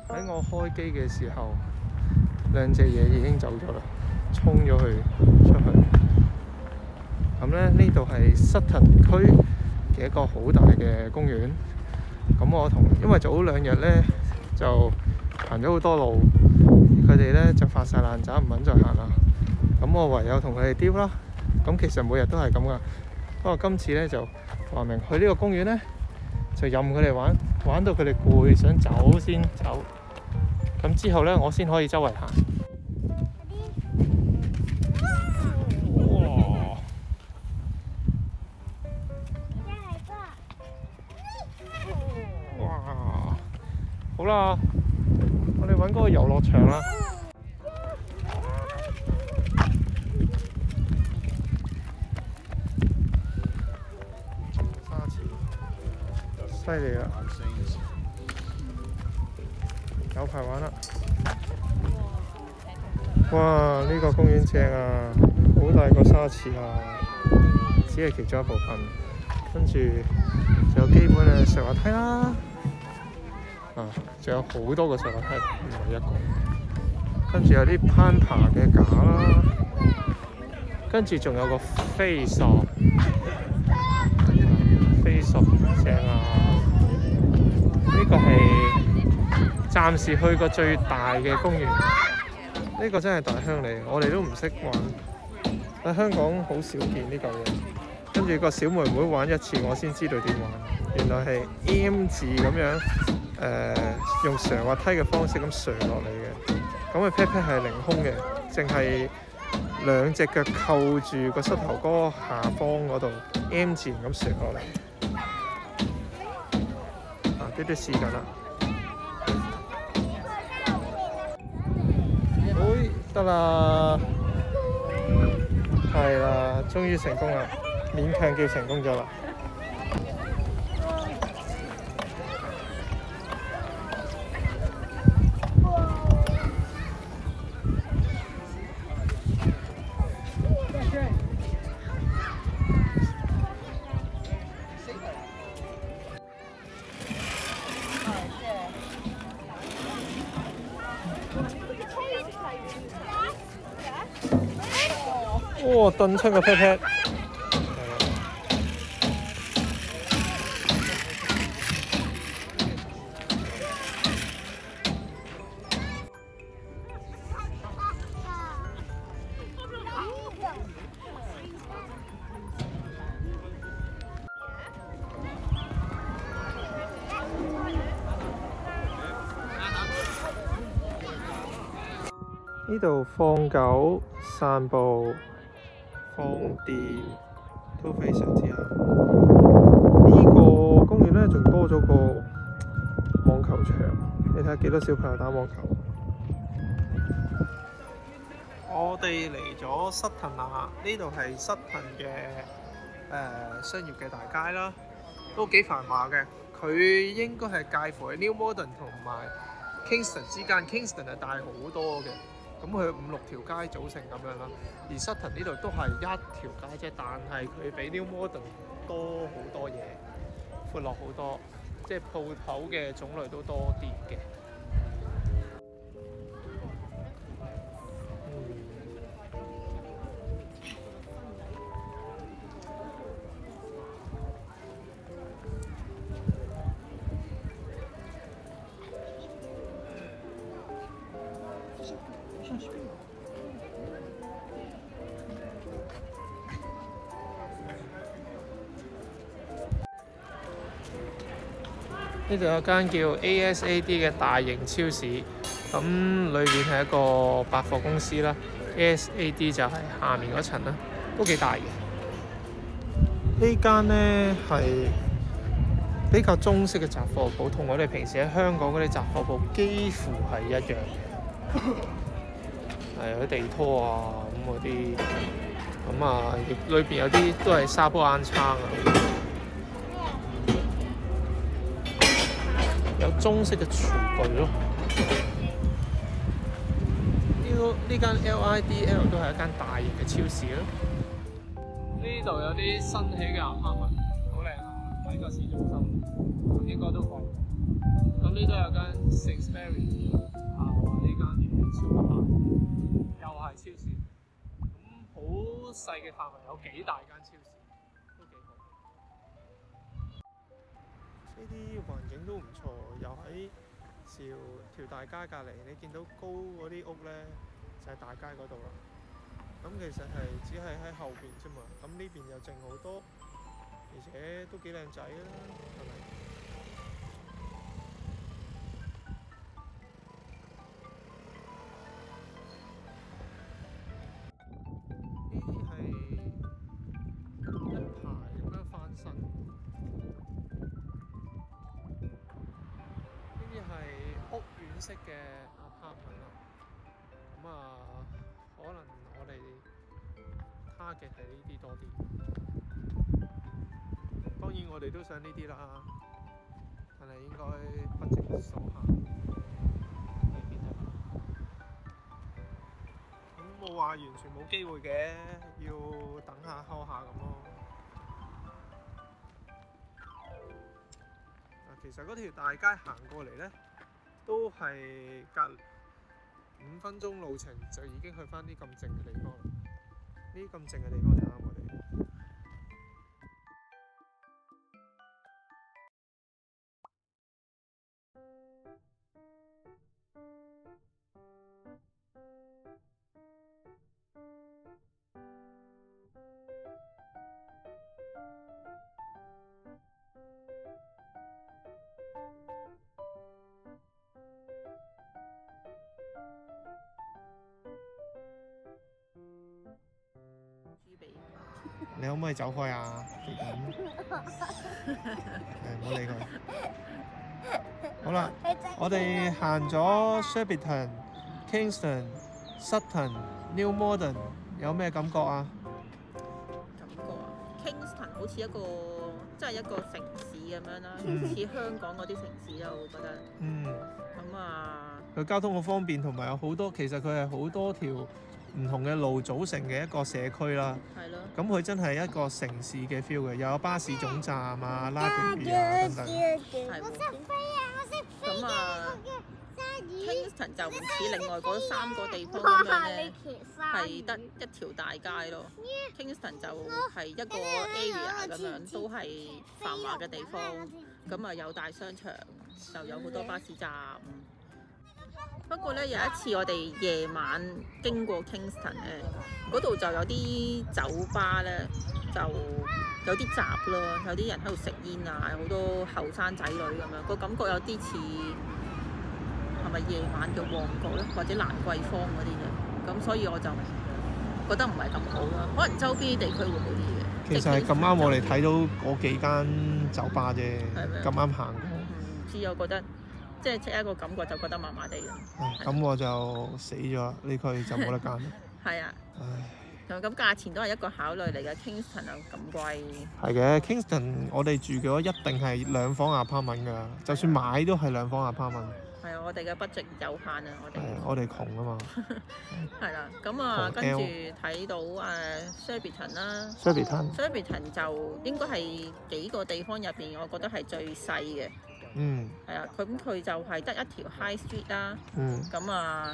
喺我開機嘅時候，兩隻嘢已經走咗啦，衝咗出去。咁咧呢度係Sutton區嘅一個好大嘅公園。咁因為早2日咧就行咗好多路，佢哋咧就發晒爛渣，唔肯再行啦。咁我唯有同佢哋丟啦。咁其實每日都係咁噶，不過今次咧就話明去呢個公園咧就任佢哋玩，玩到佢哋攰想走先走。咁之後咧我先可以周圍行。哇！好啦，我哋揾嗰個遊樂場啦。沙池，犀利啦！有排玩啦！哇！呢個公園正啊，好大個沙池啊，只係其中一部分。跟住仲有基本嘅上滑梯啦。仲有好多個上滑梯，唔係一個。跟住有啲攀爬嘅架啦，跟住仲有個飛索，飛索正啊！呢個係暫時去過最大嘅公園。呢個真係大鄉嚟，我哋都唔識玩。喺香港好少見呢嚿嘢。跟住個小妹妹玩一次，我先知道點玩。原來係 M 字咁樣，用上滑梯嘅方式咁上落嚟嘅。咁佢 pat pat 係凌空嘅，淨係兩隻腳扣住個膝頭哥下方嗰度 M 字咁上落嚟。呢啲試緊啦。得啦，係啦，終於成功啦！勉強叫成功咗啦。哇！燉親個 pat pat。呢度放狗、散步、放電都非常之啱。呢個公園咧仲多咗個網球場，你睇下幾多小朋友打網球。我哋嚟咗Sutton啦，呢度係Sutton嘅商業嘅大街啦，都幾繁華嘅。佢應該係介乎喺 New Malden 同埋 Kingston 之間 ，Kingston 係大好多嘅。咁佢5、6條街組成咁樣啦，而Sutton呢度都係一條街啫，但係佢比 New Malden 多好多嘢，闊落好多，即係鋪頭嘅種類都多啲嘅。呢度有間叫 ASAD 嘅大型超市，咁裏面係一個百貨公司啦。ASAD 就係下面嗰層啦，都幾大嘅。呢間呢係比較中式嘅雜貨鋪，同我哋平時喺香港嗰啲雜貨鋪幾乎係一樣嘅。係有啲地拖啊咁嗰啲，咁啊裏邊有啲都係沙煲罌罉啊。有中式嘅廚具咯。呢間 LIDL 都係一間大型嘅超市咯。呢度有啲新起嘅apartment，好靚啊！喺個市中心，應該都貴。 咁呢度有間 Sainsbury 啊，呢間嘢超級大，又係超市。咁好細嘅範圍有幾大間超市，都幾好。呢啲環境都唔錯，又喺條大街隔離，你見到高嗰啲屋咧，就係大街嗰度啦。咁其實只係喺後邊啫嘛，咁呢邊又靜好多，而且都幾靚仔啦，係咪？呢啲係一排咁樣翻新，呢啲係屋苑式嘅 apartment 啦。咁可能我哋 target 係呢啲多啲。當然我哋都想呢啲啦，但係應該不值所限。呢邊啊，咁冇話完全冇機會嘅，要等下睺下咁咯。其實嗰條大街行過嚟呢，都係隔5分鐘路程就已經去返啲咁靜嘅地方啦。呢啲咁靜嘅地方就啱我哋。你可唔可以走開啊？唔好理佢。好啦，我哋行咗 Surbiton、Kingston、Sutton、New Malden， 有咩感覺啊？ 感覺啊 ，Kingston 好似一個即係一個城市咁樣啦，似香港嗰啲城市啦，我覺得。咁佢交通好方便，同埋有好多，其實佢係好多條唔同嘅路組成嘅一個社區啦。 係咯。咁佢真係一個城市嘅 feel 嘅，又有巴士總站啊、library 啊等等。 係喎。咁Kingston 就唔似另外嗰3個地方咁樣咧，係得一條大街咯。Kingston 就係一個 area 咁樣，都係繁華嘅地方。咁有大商場，就有好多巴士站。不過咧，有一次我哋夜晚經過 Kingston 咧，嗰度就有啲酒吧咧，就有啲雜咯，有啲人喺度食煙啊，好多後生仔女咁樣，個感覺有啲似係咪夜晚嘅旺角咧，或者蘭桂坊嗰啲嘅，咁所以我就覺得唔係咁好啦，可能周邊地區會好啲嘅。 其實係咁啱我哋睇到嗰幾間酒吧啫，咁啱行過。 唔知我覺得。即係一個感覺就覺得麻麻地嘅。 咁我就死咗啦！呢區就冇得揀。 係啊。唉。咁價錢都係一個考慮嚟嘅 ，Kingston 又咁貴。係嘅 ，Kingston 我哋住嘅話一定係2房 apartment 㗎，就算買都係2房 apartment。 係啊，我哋嘅 budget 有限啊，我哋。 我哋窮啊嘛。 係啦，咁跟住睇到Surbiton 啦。Surbiton 就應該係幾個地方入邊，我覺得係最細嘅。係啊，咁佢就係得一條 High Street 啦。咁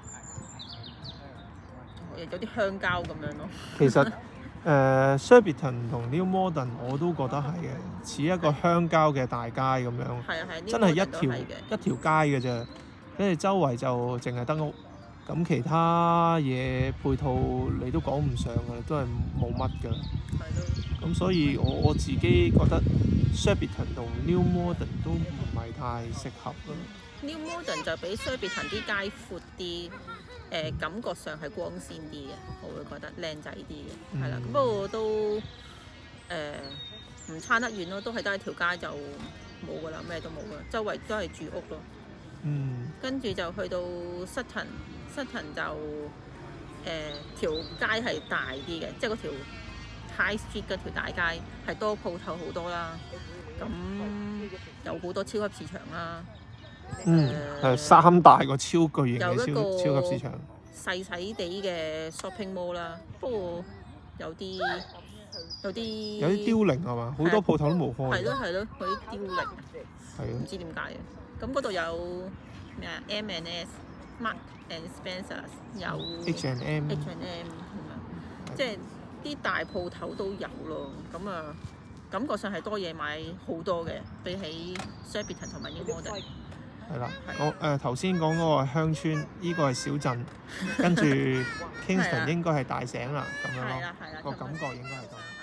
有啲鄉郊咁樣咯。 其實Surbiton 同 New Malden 我都覺得係嘅，似一個鄉郊嘅大街咁樣。 係啊係， 真係一條街嘅啫，跟住周圍就淨係得屋，咁其他嘢配套你都講唔上㗎啦，都係冇乜㗎。 係咯。 咁所以我自己覺得 Surbiton 同 New Malden 都唔係太適合咯。 New Malden 就比 Surbiton 啲街闊啲，感覺上係光鮮啲嘅，我會覺得靚仔啲嘅，係啦。不過都唔差得遠咯，都係得一條街就冇㗎啦，咩都冇㗎，周圍都係住屋咯。跟住就去到 Sutton 就條街係大啲嘅，即係嗰條 High Street 嗰條大街係多鋪頭好多啦，咁有好多超級市場啦。 係3大個超巨型嘅超級市場。 細細地嘅 shopping mall 啦，不過有啲有啲凋零係嘛？好多鋪頭都冇開。 係咯，嗰啲凋零， 係唔知點解嘅。咁嗰度有咩啊 M&S、Mark and Spencer 有 H&M 咁樣，即係啲大鋪頭都有咯。咁啊，感覺上係多嘢買好多嘅，比起 Surbiton 同埋 New Malden。 係啦，我頭先講嗰個鄉村，呢個係小鎮，跟住 Kingston 應該係大城啦，咁樣咯，個感覺應該係咁。